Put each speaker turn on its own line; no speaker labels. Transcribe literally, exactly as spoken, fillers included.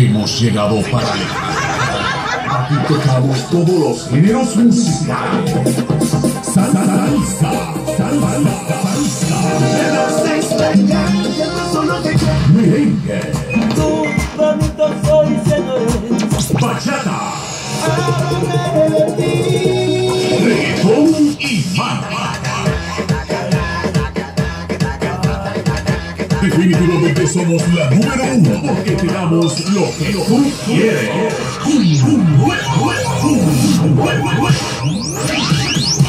Hemos llegado para aquí tocamos todos los géneros musicales. Salsa, salsa, salsa, salsa. Merengue.
Tu bonito soy, señores.
Bachata. Reggaetón y banda. Definitivamente somos la número uno porque te damos lo que tú quieres.